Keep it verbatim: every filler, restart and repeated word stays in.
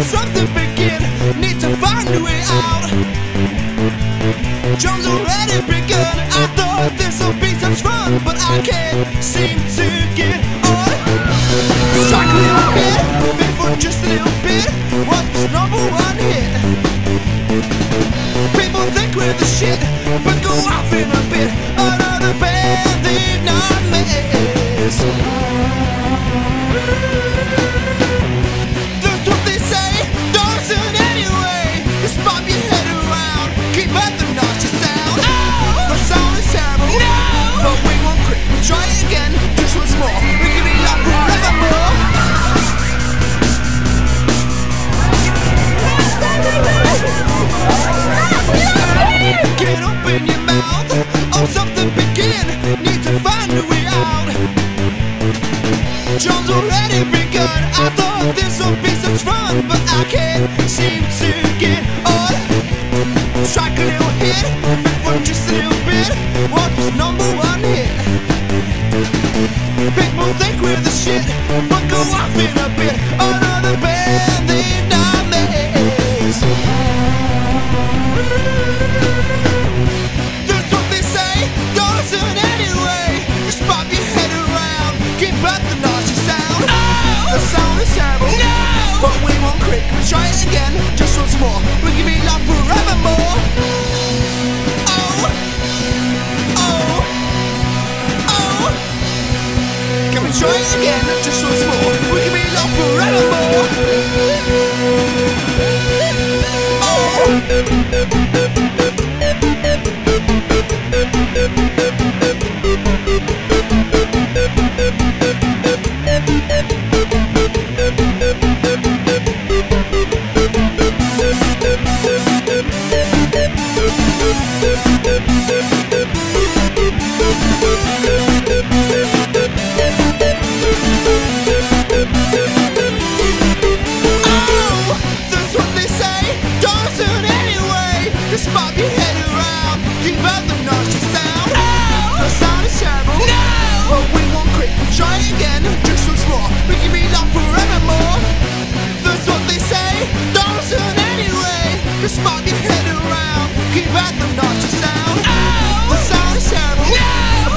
something begin, need to find a way out. Drums already begun, I thought this'll be such fun, but I can't seem to get on. Strike a little bit, bit for just a little bit, was this number one hit. People think we're the shit, but go off in a bit. Another band they've not missed. That's what they say, dancing anyway. Just pop your head around, keep at the naughty sound. Oh, the sound is terrible, no, but we won't quit. We'll try it again, just once more. We can be like forevermore. Get up in your mouth, oh something begin, need to find a way out. Drums already begun, I thought this'll be such fun, but I can't seem to get on. Strike a little hit, bit for just a little bit, what was number one hit. People think we're the shit, but go off in a bit. Another band they've not missed. That's what they say, dancing anyway. Just pop your head around, keep up the naughty sound. Oh, the sound is terrible, no, but we won't quit. We'll try it again, just once more. We can be loved forevermore. Oh, oh, oh. Can we try it again, just once more? We can be loved forevermore. Oh. Just pop your head around, keep out the nasty sound. Oh, the sound is terrible, no, but we won't quit. We'll try it again, just once more. We can be loved forevermore. That's what they say, dancing anyway. Just pop your head around, keep out the nasty sound. Oh, the sound is terrible, no,